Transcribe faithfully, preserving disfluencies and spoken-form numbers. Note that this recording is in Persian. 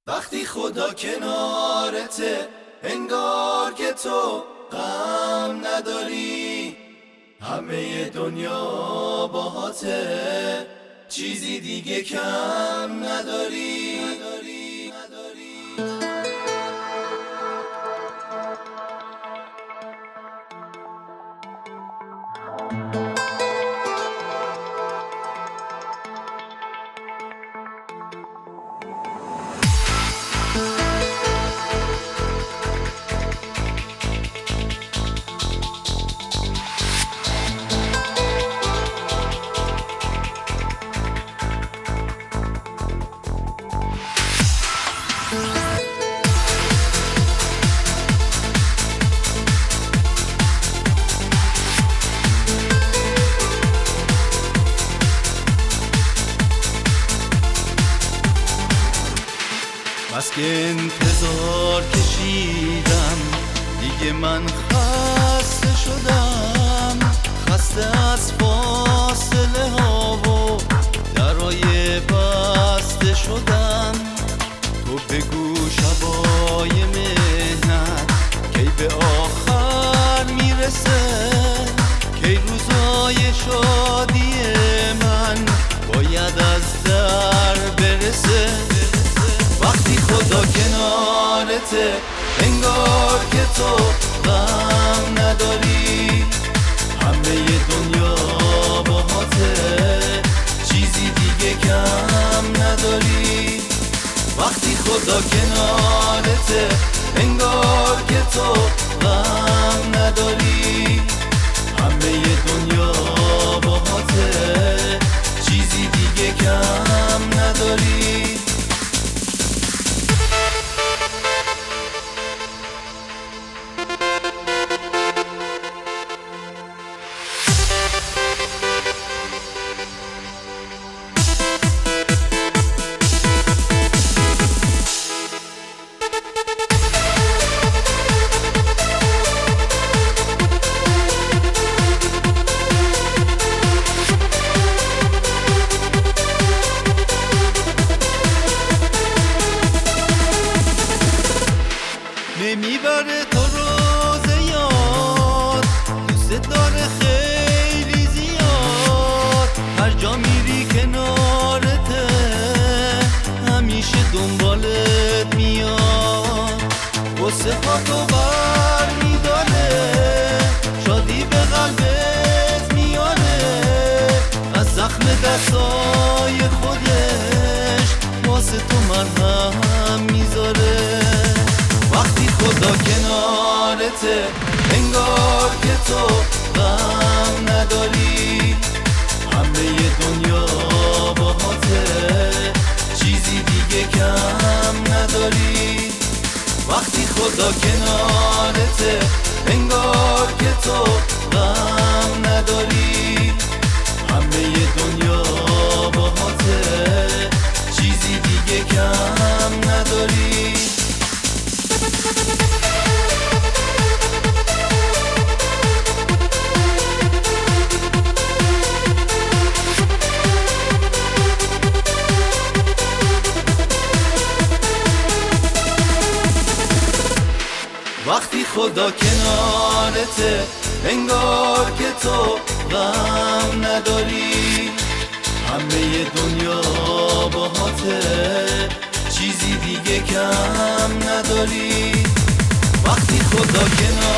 وقتی خدا کنارته انگار که تو غم نداری، همه دنیا باهاته، چیزی دیگه کم نداری, نداری, نداری. بس که انتظار کشیدم، دیگه من خسته شدم، خسته از فاصله ها و درای بسته شدم. تو بگو شبای مهنت کی به آخر میرسه، کی روزای شادی من باید از در برسه. وقتی خدا کنارته انگار که تو غم نداری، همه دنیا باهاته، چیزی دیگه کم نداری. وقتی خدا کنارته انگار که تو غم نداری، همه دنیا باهاته، چیزی دیگه کم نداری. نمیبره تو روز یاد، دوست داره خیلی زیاد، هر جا میری کنارته، همیشه دنبالت میاد، غصه ها تو بر میداره، شادی به قلبت میاره، از زخم دستای خودش واسه تو مرهم میذاره. وقتی خدا کنارته انگار که تو غم نداری، همه دنیا باهاته، چیزی دیگه کم نداری. وقتی خدا کنارته انگار که تو غم نداری، همه دنیا باهاته، چیزی دیگه کم نداری. وقتی خدا کنارته انگار که تو غم نداری، همه دنیا باهاته، چیزی دیگه کم نداری. وقتی خدا کنارته